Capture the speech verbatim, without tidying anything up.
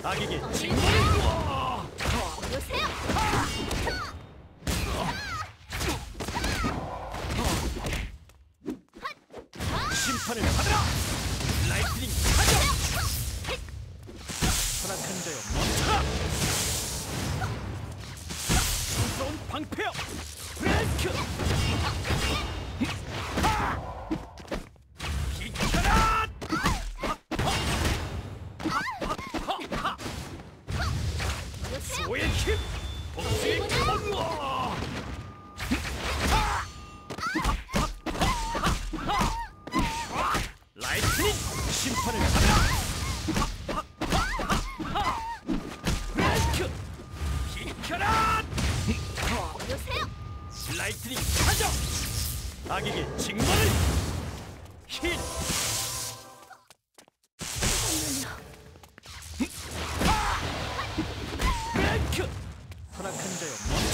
악에게 징벌을 보세요. 심판을 받으라. 라이트닝 가져. 허락한 자여 멈춰라. 무서운 방패여 브레이크. 비켜라. 소의 힘 복수의 강화. 라이트닝 심판을 받으라. 브레이크 비켜라. 보세요. 라이트닝 가져. 악에게 징벌을 힐. 브레이크. 허락한 자여